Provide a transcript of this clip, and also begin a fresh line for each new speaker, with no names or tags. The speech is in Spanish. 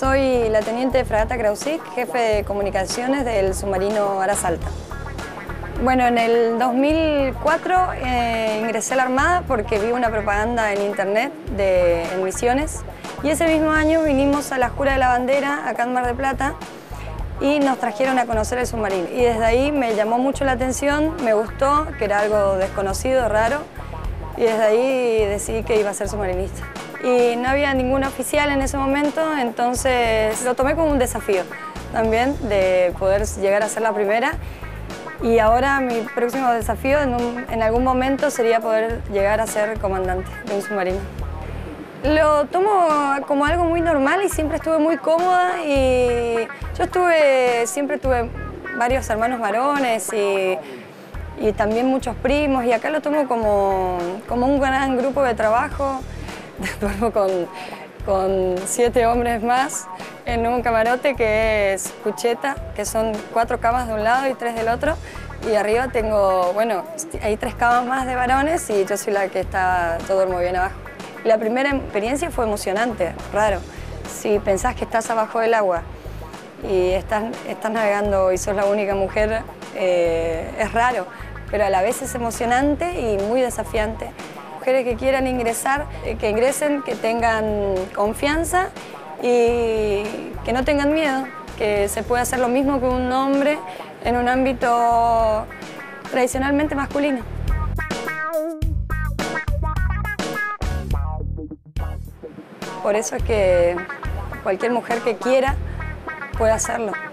Soy la teniente de fragata Krausik, jefe de comunicaciones del submarino Aras Alta. Bueno, en el 2004 ingresé a la Armada porque vi una propaganda en internet en Misiones, y ese mismo año vinimos a la Jura de la Bandera, acá en Mar del Plata, y nos trajeron a conocer el submarino. Y desde ahí me llamó mucho la atención, me gustó, que era algo desconocido, raro, y desde ahí decidí que iba a ser submarinista. Y no había ningún oficial en ese momento, entonces lo tomé como un desafío también de poder llegar a ser la primera. Y ahora mi próximo desafío en algún momento sería poder llegar a ser comandante de un submarino. Lo tomo como algo muy normal y siempre estuve muy cómoda, y yo siempre tuve varios hermanos varones y también muchos primos, y acá lo tomo como un gran grupo de trabajo. Duermo con 7 hombres más en un camarote que es cucheta, que son 4 camas de un lado y 3 del otro, y arriba tengo, bueno, hay 3 camas más de varones y yo soy la que yo duermo bien abajo. La primera experiencia fue emocionante, raro. Si pensás que estás abajo del agua y estás navegando y sos la única mujer, es raro, pero a la vez es emocionante y muy desafiante. Mujeres que quieran ingresar, que ingresen, que tengan confianza y que no tengan miedo, que se puede hacer lo mismo que un hombre en un ámbito tradicionalmente masculino. Por eso es que cualquier mujer que quiera puede hacerlo.